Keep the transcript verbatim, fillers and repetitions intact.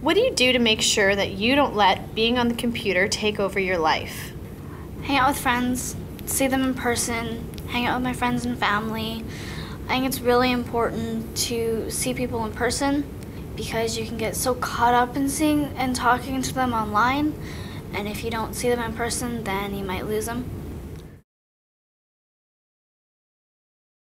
What do you do to make sure that you don't let being on the computer take over your life? Hang out with friends, see them in person, hang out with my friends and family. I think it's really important to see people in person because you can get so caught up in seeing and talking to them online, and if you don't see them in person, then you might lose them.